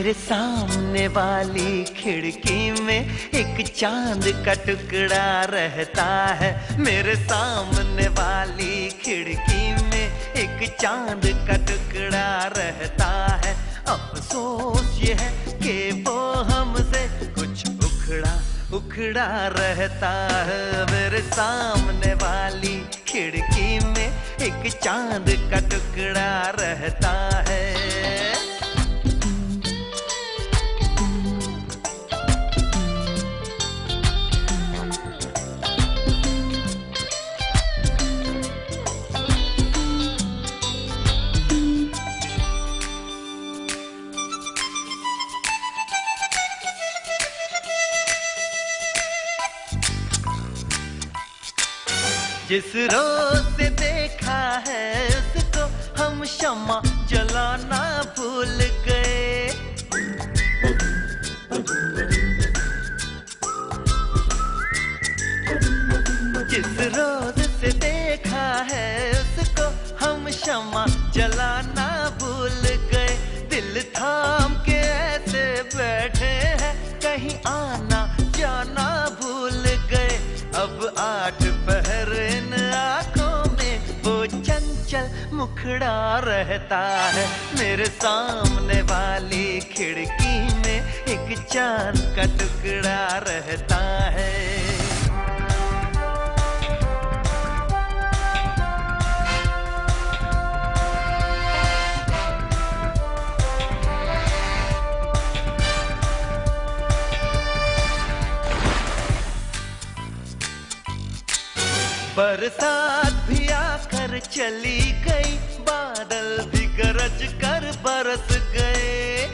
मेरे सामने वाली खिड़की में एक चांद का टुकड़ा रहता है। मेरे सामने वाली खिड़की में एक चांद का टुकड़ा रहता है। अफसोस ये है कि वो हमसे कुछ उखड़ा रहता है। मेरे सामने वाली खिड़की में एक चांद का टुकड़ा रहता है। जिस रोज से देखा है उसको हम शम्मा जलाना भूल गए। जिस रोज से देखा है उसको हम शम्मा जलाना भूल गए। दिल थाम के ऐसे बैठे हैं कहीं आना जाना भूल गए। अब 8 पहर इन आंखों में वो चंचल मुखड़ा रहता है। मेरे सामने वाली खिड़की में एक चांद का टुकड़ा रहता है। बरसात भी आकर चली गई, बादल भी गरज कर बरस गए।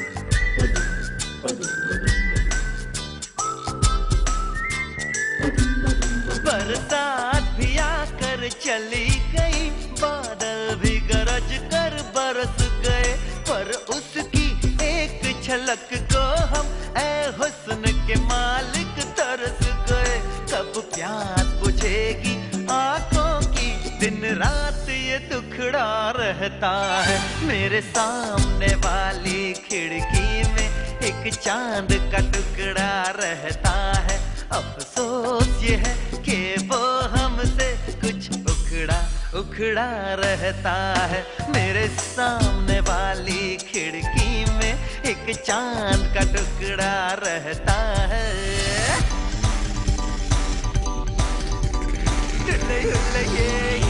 बरसात भी आकर चली गई, बादल भी गरज कर बरस गए। पर उसकी एक झलक को हम ऐ हुस्न के मालिक तरस गए। कब प्यास बुझेगी आंखों की, दिन रात ये दुखड़ा रहता है। मेरे सामने वाली खिड़की में एक चांद का टुकड़ा रहता है। अफसोस ये है कि वो हमसे कुछ उखड़ा रहता है। मेरे सामने वाली खिड़की में एक चांद का टुकड़ा रहता है। हुल्ले हुल्ले ये